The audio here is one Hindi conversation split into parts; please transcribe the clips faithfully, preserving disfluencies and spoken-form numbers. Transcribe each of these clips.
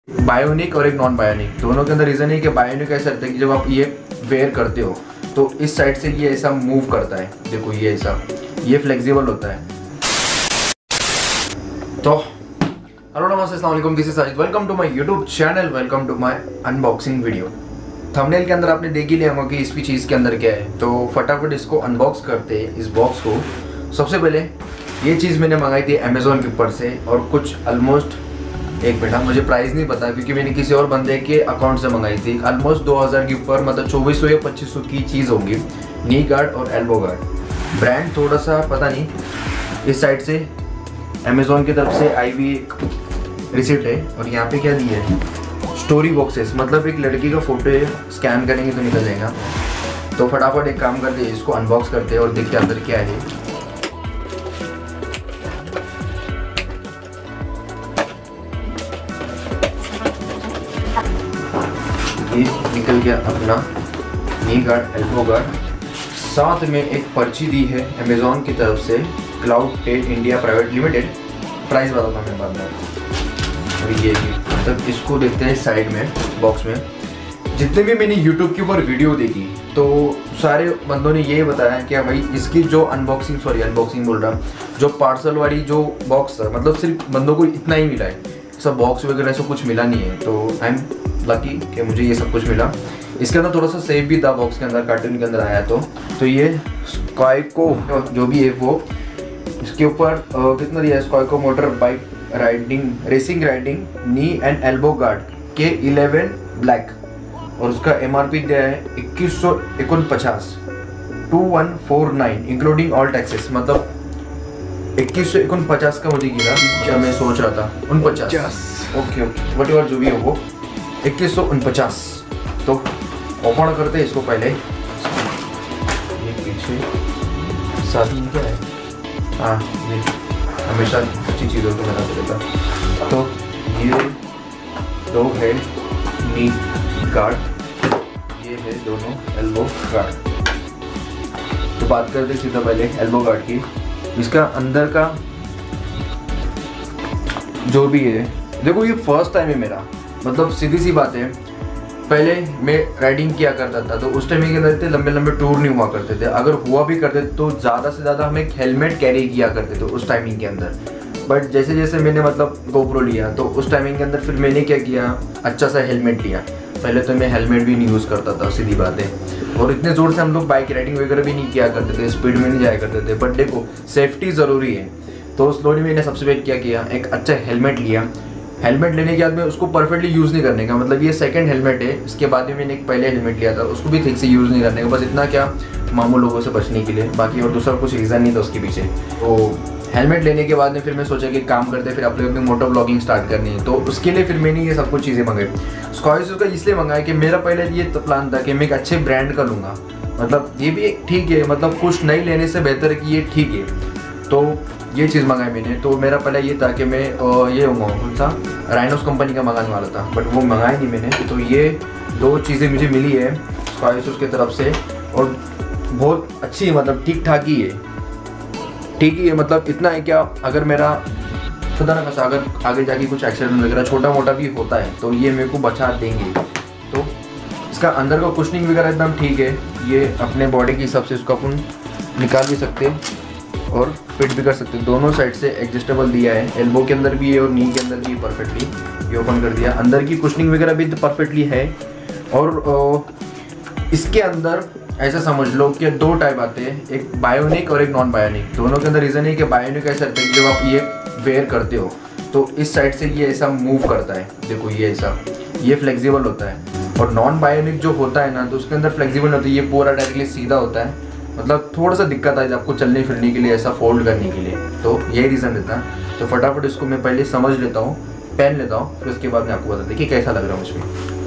बायोनिक और एक नॉन बायोनिक, दोनों के अंदर रीज़न है कि बायोनिक ऐसा रहता है कि जब आप ये वेयर करते हो तो इस साइड से ये ऐसा मूव करता है। देखो ये ऐसा, ये फ्लेक्सिबल होता है। तो हेलो नमस्ते, अस्सलाम वालेकुम, this is Sajid, welcome to my YouTube channel, welcome to my unboxing video. Thumbnail के अंदर आपने देख ही लिया होगा कि इस भी चीज़ के अंदर क्या है, तो फटाफट इसको अनबॉक्स करते हैं इस बॉक्स को। सबसे पहले ये चीज़ मैंने मंगाई थी अमेज़ोन के ऊपर से, और कुछ ऑलमोस्ट एक मिनट, मुझे प्राइस नहीं पता क्योंकि मैंने किसी और बंदे के अकाउंट से मंगाई थी। ऑलमोस्ट दो हज़ार के ऊपर, मतलब चौबीस सौ या पच्चीस सौ की चीज़ होगी। नी गार्ड और एल्बो गार्ड, ब्रांड थोड़ा सा पता नहीं। इस साइड से अमेज़ोन की तरफ से आई हुई एक रिसिप्ट है, और यहाँ पे क्या दिया है, स्टोरी बॉक्सेस, मतलब एक लड़की का फोटो है, स्कैन करेंगे तो निकल जाएगा। तो फटाफट एक काम करते हैं, इसको अनबॉक्स करते हैं और देखते हैं अंदर क्या है। ये निकल गया अपना नी गार्ड एल्बो गार्ड। साथ में एक पर्ची दी है अमेज़ोन की तरफ से, Cloudtail India private limited. Price बताता हूँ मैं बाद में। और ये मतलब इसको देखते हैं साइड में बॉक्स में। जितने भी मैंने यूट्यूब के ऊपर वीडियो देखी तो सारे बंदों ने ये बताया कि भाई इसकी जो अनबॉक्सिंग सॉरी अनबॉक्सिंग बोल रहा जो पार्सल वाली जो बॉक्स था, मतलब सिर्फ बंदों को इतना ही मिला है, सब बॉक्स वगैरह से कुछ मिला नहीं है। तो आई एम लकी कि मुझे ये सब कुछ मिला। इसके अंदर थोड़ा सा सेफ भी था बॉक्स के अंदर, कार्टून के अंदर आया। तो तो ये स्काईको जो भी है वो, इसके ऊपर कितना दिया है, स्काईको motor bike riding racing riding knee and elbow guard के इलेवन ब्लैक, और उसका एम आर पी दिया है इक्कीस सौ इक्यावन two one four nine including all taxes. मतलब इक्कीस सौ इक्यावन का मुझे गिरा, क्या मैं सोच रहा था उनपचास। ओके ओके वट एवर जो भी हो वो इक्कीस सौ उनपचास। तो ओपन करते हैं इसको पहले। ये पीछे साथ में क्या है, हाँ ये हमेशा अच्छी चीज़ों को बना देता। तो ये दो है नी गार्ड, ये है दोनों एल्बो गार्ड। तो बात करते सीधा पहले एल्बो गार्ड की। इसका अंदर का जो भी है, देखो ये फर्स्ट टाइम है मेरा, मतलब सीधी सी बात है। पहले मैं राइडिंग किया करता था तो उस टाइम के अंदर इतने लंबे लंबे टूर नहीं हुआ करते थे, अगर हुआ भी करते तो ज़्यादा से ज़्यादा हम एक हेलमेट कैरी किया करते थे उस टाइमिंग के अंदर। बट जैसे जैसे मैंने मतलब गोप्रो लिया तो उस टाइमिंग के अंदर फिर मैंने क्या किया, अच्छा सा हेलमेट लिया। पहले तो मैं हेलमेट भी नहीं यूज़ करता था, सीधी बात है। और इतने ज़ोर से हम लोग बाइक राइडिंग वगैरह भी नहीं किया करते थे, स्पीड में नहीं जाया करते थे। बट देखो सेफ्टी ज़रूरी है, तो स्लोली मैंने सबसे पहले क्या किया, एक अच्छा हेलमेट लिया। हेलमेट लेने के बाद में उसको परफेक्टली यूज़ नहीं करने का, मतलब ये सेकंड हेलमेट है। इसके बाद में मैंने एक पहले हेलमेट लिया था, उसको भी ठीक से यूज़ नहीं करने का, बस इतना क्या मामू लोगों से बचने के लिए, बाकी और दूसरा कुछ रीज़न नहीं था उसके पीछे। तो हेलमेट लेने के बाद में फिर मैं सोचा कि काम करते फिर अपने अपनी मोटर ब्लॉगिंग स्टार्ट करनी है, तो उसके लिए फिर मैंने ये सब कुछ चीज़ें मंगाई। स्कॉर्पियो का इसलिए मंगाया कि मेरा पहले ये तो प्लान था कि मैं एक अच्छे ब्रांड का लूँगा, मतलब ये भी ठीक है, मतलब कुछ नहीं लेने से बेहतर है कि ये ठीक है। तो ये चीज़ मंगाई मैंने। तो मेरा पहले ये था कि मैं ये मंगाऊँ, कौन सा राइनोस कंपनी का मंगाने वाला था, बट वो मंगाया नहीं मैंने। तो ये दो चीज़ें मुझे मिली है स्कॉर्पियो की तरफ से, और बहुत अच्छी, मतलब ठीक ठाक ही है, ठीक ही है। मतलब इतना है क्या, अगर मेरा खुदा ना खासा अगर आगे जाके कुछ एक्सीडेंट वगैरह छोटा मोटा भी होता है तो ये मेरे को बचा देंगे। तो इसका अंदर का कुशनिंग वगैरह एकदम ठीक है, ये अपने बॉडी के हिसाब से इसको अपन निकाल भी सकते हैं और फिट भी कर सकते हैं। दोनों साइड से एडजस्टेबल दिया है, एल्बो के अंदर भी है और नी के अंदर भी परफेक्टली ये ओपन कर दिया। अंदर की कुशनिंग वगैरह भी परफेक्टली है। और इसके अंदर ऐसा समझ लो कि दो टाइप आते हैं, एक बायोनिक और एक नॉन बायोनिक। दोनों के अंदर रीज़न है कि बायोनिक ऐसा रहता है कि जब आप ये वेयर करते हो तो इस साइड से ये ऐसा मूव करता है। देखो ये ऐसा, ये फ्लेक्सिबल होता है। और नॉन बायोनिक जो होता है ना, तो उसके अंदर फ्लेक्सिबल नहीं होता, ये पूरा डायरेक्टली सीधा होता है। मतलब थोड़ा सा दिक्कत है आपको चलने फिरने के लिए, ऐसा फोल्ड करने के लिए, तो यही रीज़न रहता है। तो फटाफट इसको मैं पहले समझ लेता हूँ, पहन लेता हूँ, फिर उसके बाद मैं आपको बता देखिए कैसा लग रहा है मुझे।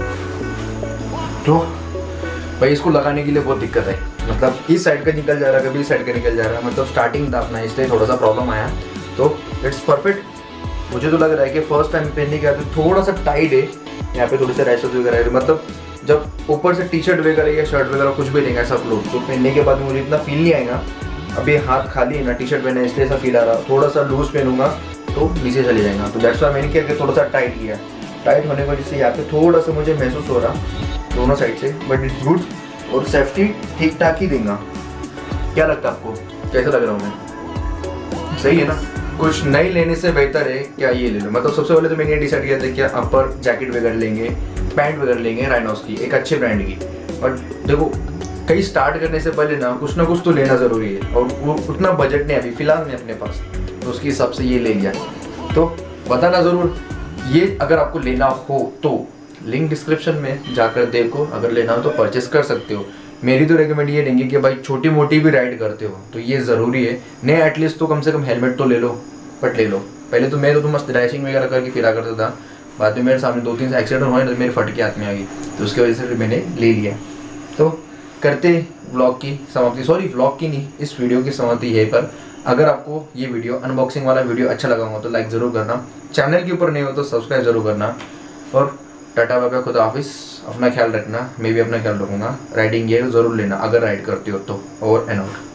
तो भाई इसको लगाने के लिए बहुत दिक्कत है, मतलब इस साइड का निकल जा रहा है, कभी इस साइड का निकल जा रहा है, मतलब स्टार्टिंग था अपना, इसलिए थोड़ा सा प्रॉब्लम आया। तो इट्स परफेक्ट। मुझे तो लग रहा है कि फर्स्ट टाइम पहनने के बाद थोड़ा सा टाइट है, यहाँ पे थोड़े से रैशेस वगैरह है, मतलब जब ऊपर से टी शर्ट वगैरह या शर्ट वगैरह कुछ भी रहेगा सब लोग, तो पहनने के बाद मुझे इतना फील नहीं आएगा। अभी हाथ खाली है ना, टी शर्ट पहना है इसलिए ऐसा फील आ रहा, थोड़ा सा लूज पहनूंगा तो नीचे चले जाएगा। तो दैट्स व्हाई मैंने क्या थोड़ा सा टाइट किया। टाइट होने की वजह से यहाँ पे थोड़ा सा मुझे महसूस हो रहा दोनों साइड से, बट इट्स गुड और सेफ्टी ठीक ठाक ही देगा। क्या लगता है आपको, कैसा लग रहा हूँ मैं? सही है ना? कुछ नई लेने से बेहतर है क्या ये ले लो। मतलब सबसे पहले तो मैंने ये डिसाइड किया था कि अपर जैकेट वगैरह लेंगे, पैंट वगैरह लेंगे राइनोस की, एक अच्छे ब्रांड की। बट देखो कहीं स्टार्ट करने से पहले ना कुछ ना कुछ तो लेना ज़रूरी है, और वो उतना बजट नहीं अभी फ़िलहाल नहीं अपने पास, तो उसके हिसाब से ये ले गया। तो बताना ज़रूर ये अगर आपको लेना हो तो, लिंक डिस्क्रिप्शन में जाकर देखो, अगर लेना हो तो परचेस कर सकते हो। मेरी तो रेकमेंड ये रहेंगी कि भाई छोटी मोटी भी राइड करते हो तो ये ज़रूरी है, नहीं एटलीस्ट तो कम से कम हेलमेट तो ले लो, बट ले लो। पहले तो मैं तो, तो मस्त ड्राइविंग वगैरह करके फिरा करता था, बाद में मेरे सामने दो तीन एक्सीडेंट हुए तो मेरे फट के हाथ में आ गई, तो उसकी वजह से फिर मैंने ले लिया। तो करते व्लॉग की समाप्ति, सॉरी व्लॉग की नहीं, इस वीडियो की समाप्ति यहीं पर। अगर आपको ये वीडियो अनबॉक्सिंग वाला वीडियो अच्छा लगा हो तो लाइक ज़रूर करना, चैनल के ऊपर नहीं हो तो सब्सक्राइब जरूर करना, और टाटा बाय बाय, खुदा हाफिज़। अपना ख्याल रखना, मैं भी अपना ख्याल रखूँगा। राइडिंग गियर ज़रूर लेना अगर राइड करते हो तो। Over and out.